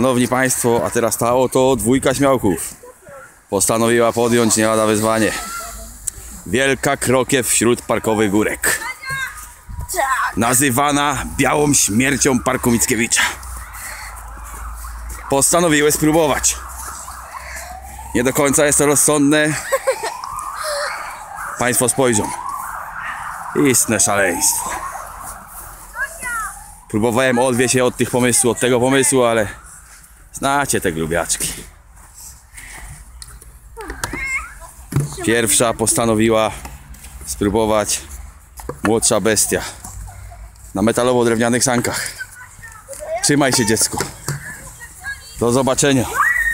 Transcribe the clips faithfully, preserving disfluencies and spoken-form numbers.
Szanowni Państwo, a teraz ta oto dwójka śmiałków postanowiła podjąć nie lada wyzwanie. Wielka krokiew wśród parkowych górek. Nazywana białą śmiercią Parku Mickiewicza. Postanowiły spróbować. Nie do końca jest to rozsądne. Państwo spojrzą. Istne szaleństwo. Próbowałem odwieźć się od tych pomysłów, od tego pomysłu, ale znacie te grubiaczki. Pierwsza postanowiła spróbować młodsza bestia na metalowo-drewnianych sankach. Trzymaj się, dziecku. Do zobaczenia.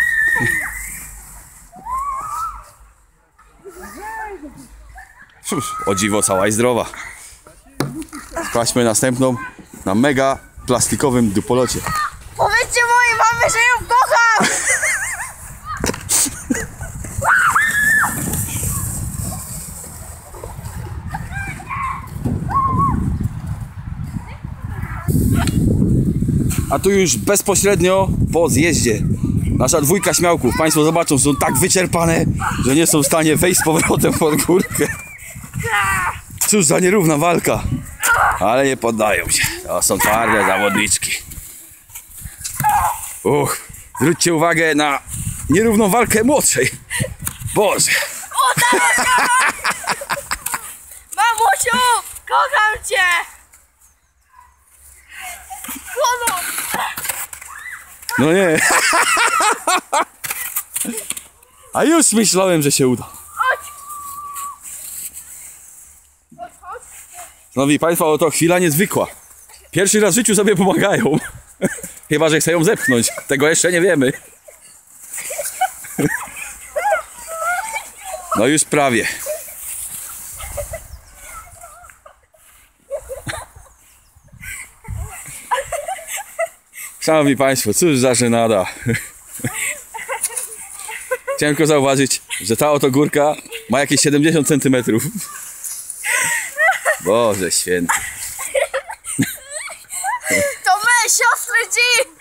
O dziwo, cała i zdrowa. Sprawdźmy następną na mega plastikowym dupolocie. Powiedzcie mojej mamie, że ją kocham! A tu już bezpośrednio po zjeździe nasza dwójka śmiałków. Państwo zobaczą, są tak wyczerpane, że nie są w stanie wejść z powrotem pod górkę. Cóż za nierówna walka. Ale nie poddają się. To są twarde zawodniczki. Uch, zwróćcie uwagę na nierówną walkę młodszej. Boże. Mamusiu, kocham cię! No nie. A już myślałem, że się uda. Szanowni Państwo, oto chwila niezwykła. Pierwszy raz w życiu sobie pomagają. Chyba że chcę ją zepchnąć. Tego jeszcze nie wiemy. No już prawie. Szanowni Państwo, cóż za żenada. Chciałem tylko zauważyć, że ta oto górka ma jakieś siedemdziesiąt centymetrów. Boże święty. To my, siostry G!